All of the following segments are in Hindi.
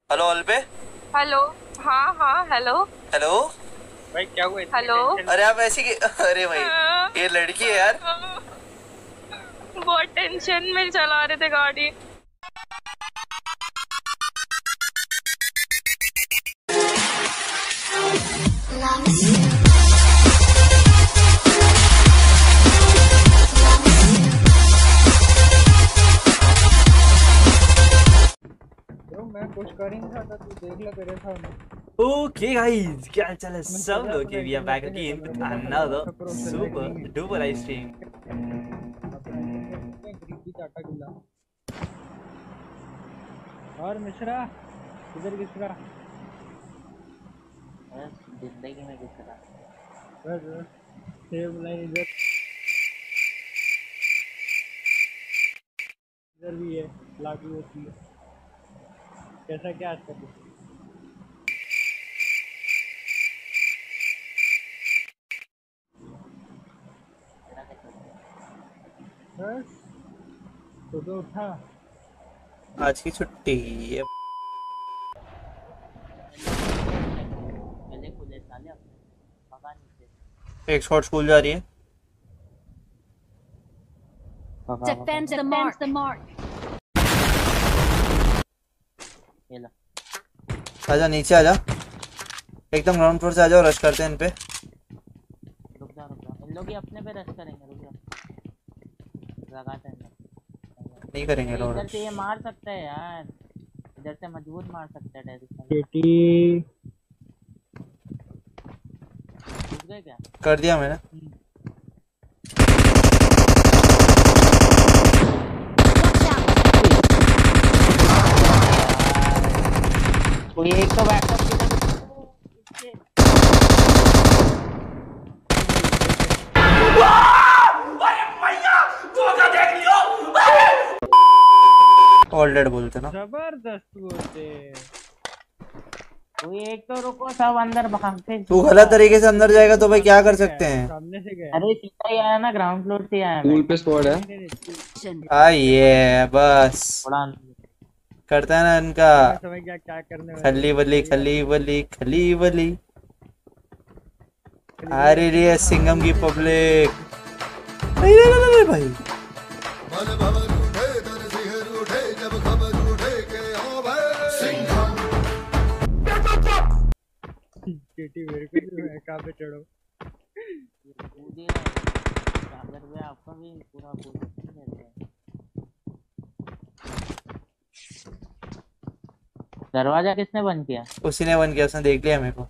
हेलो अलबे। हेलो। हाँ हाँ हेलो। हेलो भाई क्या हुआ? हेलो। अरे आप ऐसी कि अरे भाई ये लड़की है यार। बहुत टेंशन में चला रहे थे गाड़ी। मैं कुछ कर ही नहीं रहा था, तू देख ले तेरे सामने। ओके गाइस, क्या हाल चाल है सब लोग के? We are back again with another super duper live stream. गरीबी चाटा गिला और मिश्रा इधर किसरा जिंदगी में किसरा बस सेव लाइन इधर भी है, लागू होती है। कैसा क्या आज कर बस तो उठा आज की छुट्टी है। एक शॉट स्कूल जा रही है। Defend the mark. आजा नीचे आजा, एकदम ग्राउंड फ्लोर से आ जाओ। रश करते हैं इन पे। रुक जा इन लोग ही अपने पे रश करेंगे। रुक जा, लगाते हैं। नहीं करेंगे लोग। इधर से ये मार सकता है यार, इधर से मजबूत मार सकता है डायरेक्ट। बेटी रुक गए क्या? कर दिया मैंने। कोई एक तो बैकअप ऑल डेड बोलते ना। जबरदस्त बोलते। कोई एक तो रुको, सब अंदर भागते। तू गलत तरीके से अंदर जाएगा तो भाई क्या कर सकते हैं। सामने से गया। अरे सीधा ही आया ना, ग्राउंड फ्लोर से आया। पूल पे स्क्वाड है। आइए बस करता है ना इनका समझ गया क्या करने वाला। खली बली खली बली खली बली। अरे रे सिंगम की पब्लिक। नहीं भाई केटी मेरे को भी है, कहाँ पे चढ़ो। आपका भी पूरा दरवाजा किसने बंद किया? उसी ने बंद किया, उसने देख लिया मेरे को।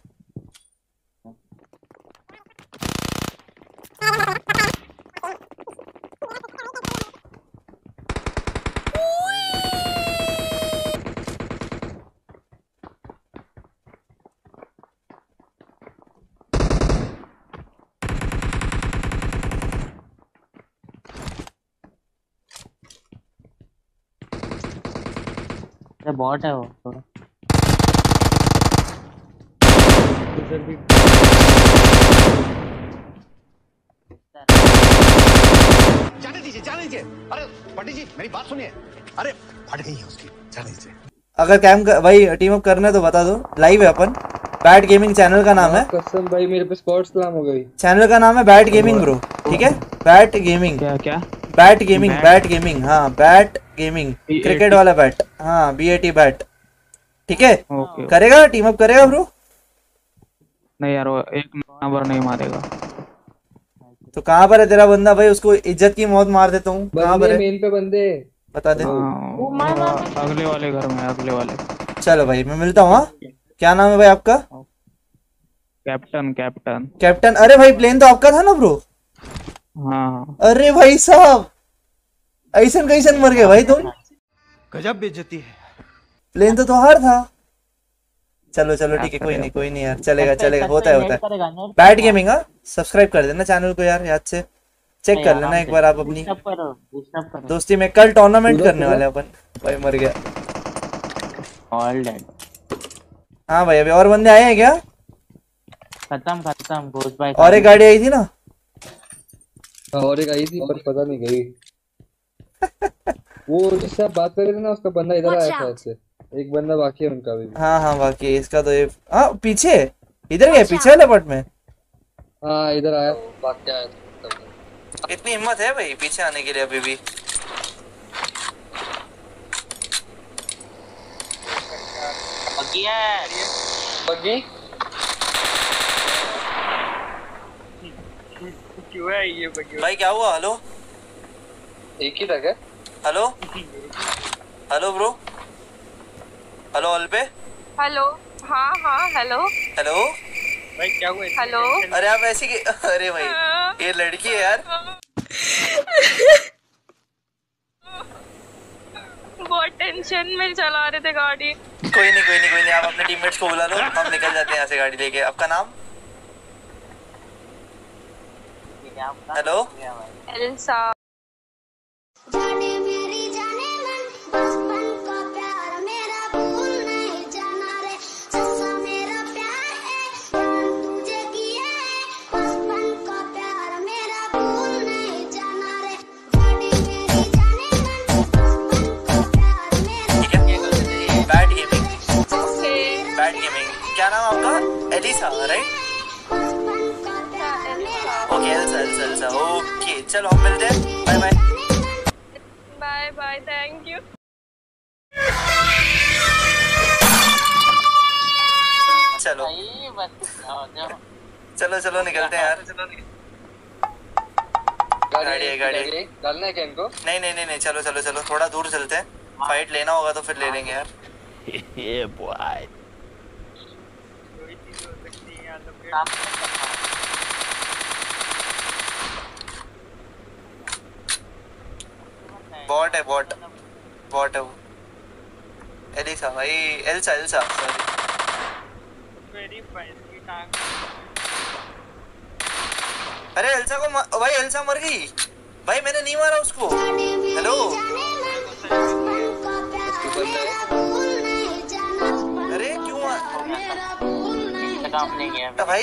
बॉट है वो थोड़ा। जाने दीजिए। अरे पंडित जी मेरी बात सुनिए। अरे फट गई है उसकी, जाने दीजिए। अगर कैम भाई टीम अप करना है तो बता दो। लाइव है अपन। बैट गेमिंग चैनल का नाम है। कसम भाई मेरे पे स्पॉट स्लैम हो गई। चैनल का नाम है बैट गेमिंग ब्रो, ठीक है? Bat gaming. क्या बैट गेमिंग। हाँ बैट गेमिंग, क्रिकेट वाला बैट। हाँ BAT बैट, ठीक है? करेगा टीम अप करेगा ब्रो? नहीं यार, वो एक नंबर नहीं मारेगा। तो कहाँ पर है तेरा बंदा भाई? उसको इज्जत की मौत मार देता हूँ। कहाँ पर है? मेन पे बंदे बता दे। अगले वाले घर में, अगले वाले। चलो भाई मैं मिलता हूँ। क्या नाम है भाई आपका? कैप्टन। अरे भाई प्लेन तो आपका था ना ब्रो? हाँ। अरे भाई साहब ऐसन कैसन मर गए भाई तुम? गजब बेइज्जती है। प्लेन तो तुम्हारा था। चलो ठीक है, कोई नहीं यार, चलेगा। होता है। Bat gaming. हाँ सब्सक्राइब कर देना चैनल को यार, याद से चेक कर लेना एक बार आप अपनी दोस्ती में। कल टूर्नामेंट करने वाले अपन। भाई मर गया। All dead. हाँ भाई अभी और बंदे आए हैं क्या? खत्म घोष भाई। और एक गाड़ी आई थी ना? और एक आई थी पर पता नहीं गई। वो जिससे आप बात कर रहे थे ना, उसका बंदा इधर आया था उससे। एक बंदा बाकी है उनका भी। हाँ हाँ बाकी है इसका तो ये। हाँ पीछे इधर गया पीछे वाले पट में। हाँ इधर आया भाग के आया। इतनी हिम्मत है भाई पीछे आने के लिए अभी भी। बग्गी है। बग्गी क्यों है ये बग्गी? भाई क्या हुआ? हेलो एक ही था क्या? Hello hello bro. हेलो अल्पे। हेलो हाँ हाँ हेलो हेलो भाई क्या हुआ? हेलो। अरे आप ऐसे की अरे भाई ये लड़की है यार। बहुत टेंशन में चला रहे थे गाड़ी। कोई नहीं आप अपने टीममेट्स को बुला लो हम निकल जाते हैं यहाँ से गाड़ी लेके। आपका नाम? Hello Elsa. जाने मेरी जाने मन बचपन का प्यार मेरा भूल नहीं जाना रे सच्चा मेरा प्यार है जान तुझे किया है बचपन का प्यार मेरा भूल नहीं जाना रे जाने मेरी जाने मन बचपन का प्यार मेरा bad gaming. Okay bad gaming क्या नाम आपका? Elisa right? बचपन का प्यार मेरा ओके एल्सा ओके चलो हम मिलते हैं। Bye bye. Bye bye thank you. चलो भाई बस जाओ जाओ। चलो निकलते हैं यार। गाड़ी है। डालना है क्या इनको? नहीं चलो थोड़ा दूर चलते हैं। फाइट लेना होगा तो फिर ले लेंगे यार। कोई चीज हो सकती है यहाँ तो फिर। सामने करना। बॉट है वो। एलिसा भाई एल्सा सॉरी। मेरी भैंस की टांग। अरे एल्सा को भाई एल्सा मर गई भाई मैंने नहीं मारा उसको। हेलो अरे क्यों काम नहीं है भाई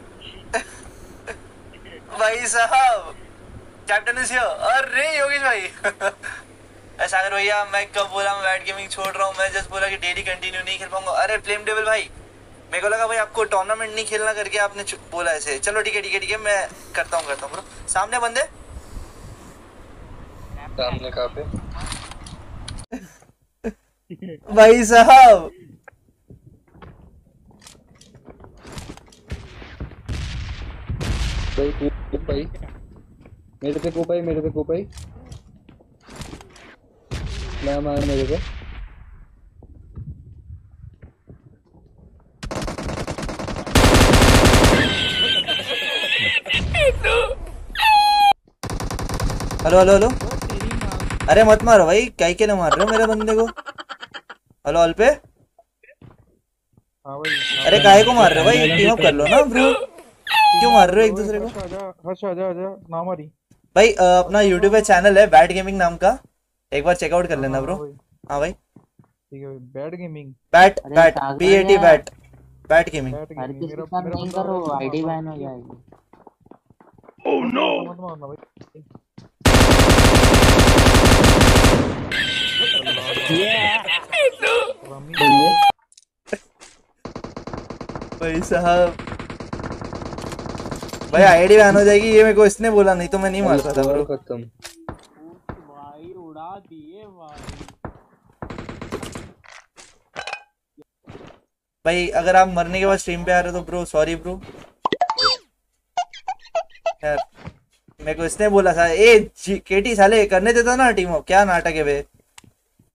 भाई साहब कैप्टन इज हियर। अरे योगेश भाई सागर भैया मैं कब बोला मैं बैट गेमिंग छोड़ रहा हूँ। मैं जस्ट बोला कि डेली कंटिन्यू नहीं खेल पाऊंगा। अरे फ्लेम डेविल भाई मेरे को लगा भाई आपको टूर्नामेंट नहीं खेलना करके आपने बोला ऐसे। चलो ठीक है मैं करता हूँ ब्रो। सामने बंदे सामने कहाँ पे? भाई साहब भाई मेरे पे कोपाई मैं मार मेरे पे। हेलो अरे मत मारो भाई क्या के ना मार रहे हो मेरे बंदे को। हेलो अल्पे। हाँ भाई। अरे काहे को मार रहे हो भाई टीम अप कर लो ना ब्रो। क्यों मार रहे हो एक दूसरे को? आजा ना मारी। भाई अपना यूट्यूब पे चैनल है बैट गेमिंग नाम का एक बार चेकआउट कर लेना ब्रो। हाँ भाई ठीक है बैट गेमिंग। Bat gaming. हर किसी के साथ नहीं करो आईडी बैन हो जाएगी। ओह नो मत मारना भाई। भाई साहब भाई आईडी बैन हो जाएगी ये मेरे को इसने बोला नहीं तो मैं नहीं मारता था ब्रो। खत्म भाई उड़ा दिए भाई अगर आप मरने के बाद स्ट्रीम पे आ रहे हो तो ब्रो सॉरी ब्रो यार मेरे को इसने बोला था। ए केटी साले करने देता ना टीम अप। क्या नाटक है बे।